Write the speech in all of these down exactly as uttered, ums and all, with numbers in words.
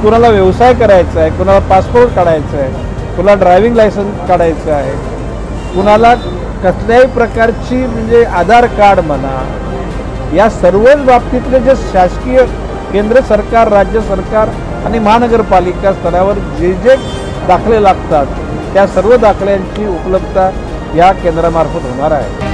कुणाला व्यवसाय करायचा आहे, कुणाला पासपोर्ट काढायचा आहे, कुणाला ड्रायव्हिंग लायसन्स काढायचं आहे, कुणाला कसल्याही प्रकारची म्हणजे आधार कार्ड म्हणा, या सर्वच बाबतीतले जे शासकीय केंद्र सरकार, राज्य सरकार आणि महानगरपालिका स्तरावर जे जे दाखले लागतात त्या सर्व दाखल्यांची उपलब्धता या केंद्रामार्फत होणार आहे।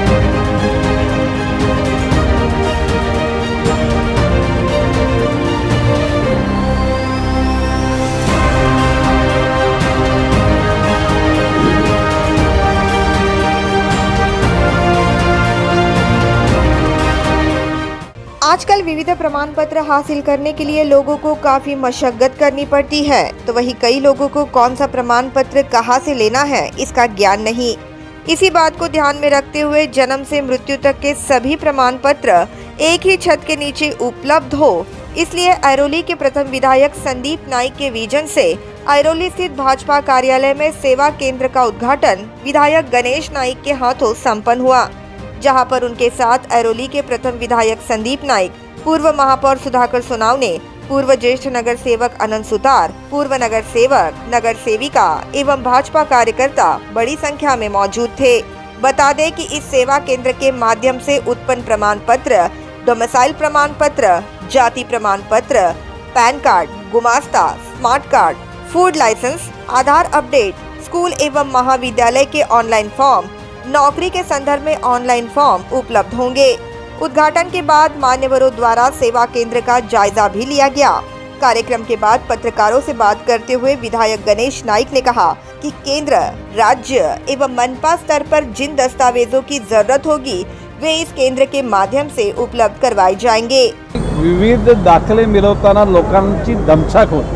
आजकल विविध प्रमाण पत्र हासिल करने के लिए लोगों को काफी मशक्कत करनी पड़ती है, तो वहीं कई लोगों को कौन सा प्रमाण पत्र कहां से लेना है इसका ज्ञान नहीं। इसी बात को ध्यान में रखते हुए जन्म से मृत्यु तक के सभी प्रमाण पत्र एक ही छत के नीचे उपलब्ध हो, इसलिए ऐरोली के प्रथम विधायक संदीप नाइक के विजन से ऐरोली स्थित भाजपा कार्यालय में सेवा केंद्र का उद्घाटन विधायक गणेश नाइक के हाथों संपन्न हुआ, जहां पर उनके साथ ऐरोली के प्रथम विधायक संदीप नाइक, पूर्व महापौर सुधाकर सोनावने, पूर्व ज्येष्ठ नगर सेवक अनंत सुतार, पूर्व नगर सेवक, नगर सेविका एवं भाजपा कार्यकर्ता बड़ी संख्या में मौजूद थे। बता दें कि इस सेवा केंद्र के माध्यम से उत्पन्न प्रमाण पत्र, डोमिसाइल प्रमाण पत्र, जाति प्रमाण पत्र, पैन कार्ड, गुमास्ता, smart card, food licence, Aadhaar update, school एवं महाविद्यालय के ऑनलाइन फॉर्म, नौकरी के संदर्भ में ऑनलाइन फॉर्म उपलब्ध होंगे। उद्घाटन के बाद मान्यवरों द्वारा सेवा केंद्र का जायजा भी लिया गया। कार्यक्रम के बाद पत्रकारों से बात करते हुए विधायक गणेश नाइक ने कहा कि केंद्र, राज्य एवं मनपा स्तर पर जिन दस्तावेजों की जरूरत होगी वे इस केंद्र के माध्यम से उपलब्ध करवाए जाएंगे। विविध दाखले मिळवताना लोकांची दमछाक होते।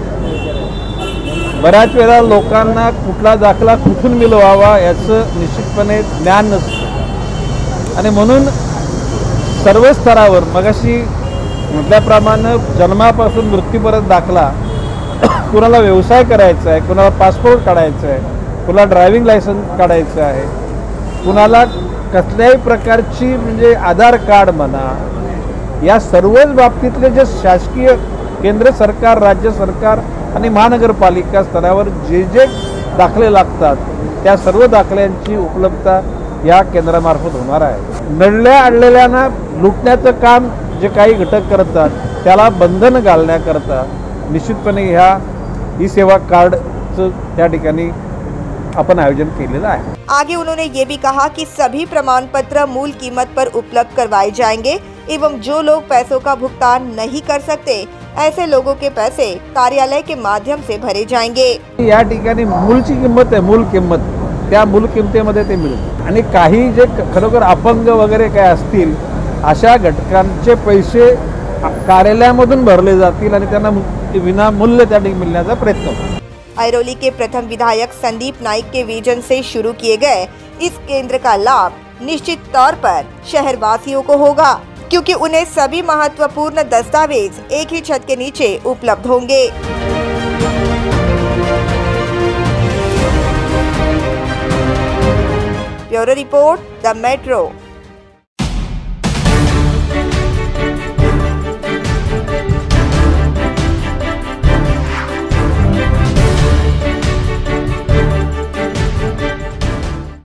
बऱ्याच वेळा लोकांना कुठला दाखला कुठून मिळवावा याचं निश्चितपणे ज्ञान नसतं आणि म्हणून सर्व स्तरावर मगाशी म्हटल्याप्रमाणे जन्मापासून मृत्यूपर्यंत दाखला, कुणाला व्यवसाय करायचा आहे, कुणाला पासपोर्ट काढायचा आहे, कुणाला ड्रायव्हिंग लायसन्स काढायचं आहे, कुणाला कसल्याही प्रकारची म्हणजे आधार कार्ड म्हणा, या सर्वच बाबतीतले जे शासकीय केंद्र सरकार, राज्य सरकार आणि महानगरपालिका स्तरावर जे जे दाखले लागतात त्या सर्व दाखल्यांची उपलब्धता या केंद्रामार्फत होणार आहे। नडल्या अडलेल्यांना लुटण्याचं काम जे काही घटक करतात त्याला बंधन घालण्याकरता निश्चितपणे ह्या ई सेवा कार्डचं त्या ठिकाणी अपन आयोजन केलेलं आहे। आगे उन्होंने ये भी कहा कि सभी प्रमाण पत्र मूल कीमत पर उपलब्ध करवाए जाएंगे एवं जो लोग पैसों का भुगतान नहीं कर सकते ऐसे लोगों के पैसे कार्यालय के माध्यम से भरे जाएंगे। या ठिकाणी मूलची किंमत आहे, मूल किंमत, त्या मूल किमतीमध्ये ते मिळेल आणि काही जे खरोखर अपंग वगैरे काय असतील अशा घटकांचे पैसे कार्यालयामधून भरले जातील आणि त्यांना विनामूल्य त्या ठिकाणी मिळण्याचा प्रयत्न होईल। ऐरोली के प्रथम विधायक संदीप नाइक के विजन से शुरू किए गए इस केंद्र का लाभ निश्चित तौर पर शहरवासियों को होगा, क्योंकि उन्हें सभी महत्वपूर्ण दस्तावेज एक ही छत के नीचे उपलब्ध होंगे। Bureau report, the metro.